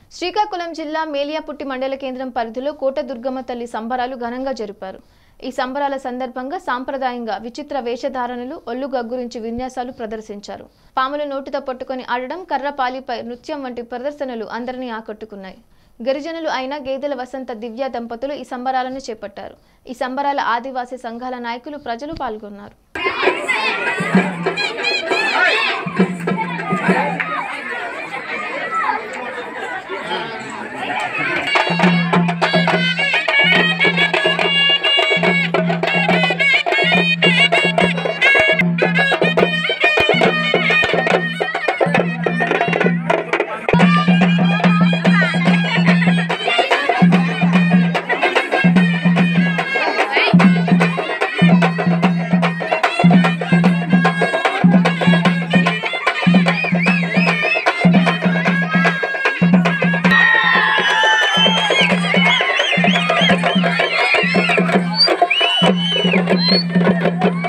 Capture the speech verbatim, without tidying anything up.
శ్రీకాకుళం జిల్లా మేలియాపుట్టి మండల కేంద్రం పరిధిలో కోట దుర్గమ్మ తల్లి సంబరాలు ఘనంగా జరిపారు. ఈ సంబరాల సందర్భంగా సాంప్రదాయంగా విచిత్ర వేషధారణలు, ఒళ్ళు గగ్గురించి విన్యాసాలు ప్రదర్శించారు. పాముల నోటితో పట్టుకొని ఆడడం, కర్రపాలిపై నృత్యం వంటి ప్రదర్శనలు అందరినీ ఆకట్టుకున్నాయి. గిరిజనులు అయిన గేదెల వసంత దివ్య దంపతులు ఈ సంబరాలను చేపట్టారు. ఈ సంబరాల ఆదివాసీ సంఘాల నాయకులు, ప్రజలు పాల్గొన్నారు. Thank you.